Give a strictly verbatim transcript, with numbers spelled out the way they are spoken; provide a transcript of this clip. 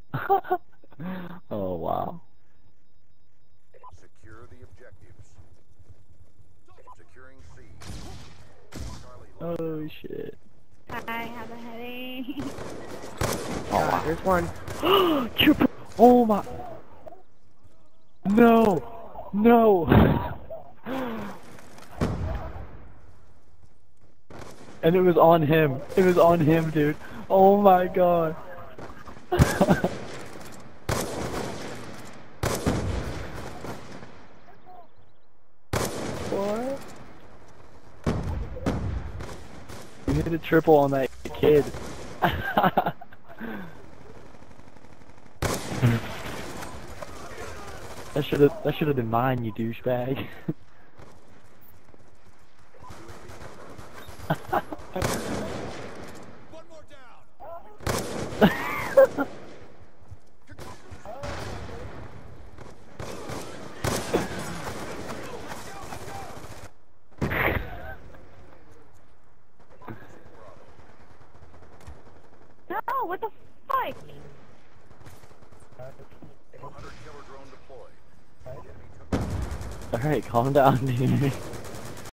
Oh wow. Secure the objectives. Securing C. Oh shit. I have a headache. Oh God, wow. there's one. Triple. Oh my. No. No. And it was on him. It was on him, dude. Oh my god. What? You hit a triple on that kid. That should have that should have been mine, you douchebag. One more down. No, what the fuck? Hunter killer drone deployed. Alright, calm down, dude.